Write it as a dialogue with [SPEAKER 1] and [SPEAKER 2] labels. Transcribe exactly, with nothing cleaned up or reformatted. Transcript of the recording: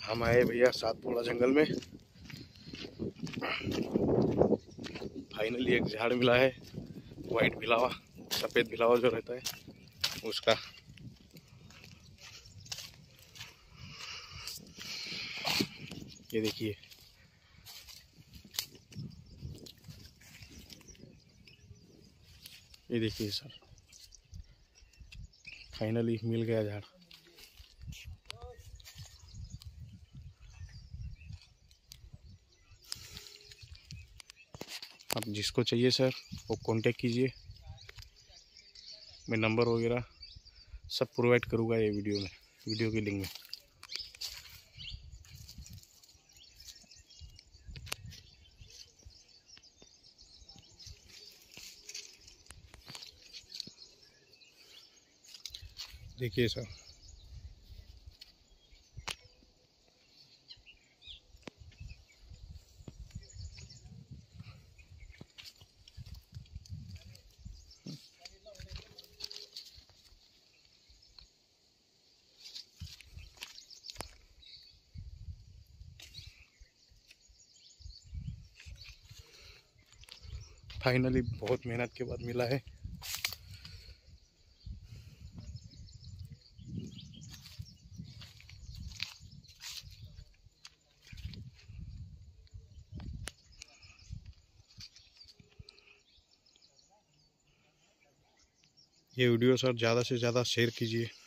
[SPEAKER 1] हम आए भैया सातपुड़ा जंगल में। फाइनली एक झाड़ मिला है, वाइट भिलावा, सफ़ेद भिलावा जो रहता है उसका। ये देखिए, ये देखिए सर, फाइनली मिल गया झाड़। आप जिसको चाहिए सर वो कांटेक्ट कीजिए, मैं नंबर वगैरह सब प्रोवाइड करूँगा ये वीडियो में, वीडियो की लिंक में। देखिए सर, फाइनली बहुत मेहनत के बाद मिला है। ये वीडियो सर ज़्यादा से ज़्यादा शेयर कीजिए।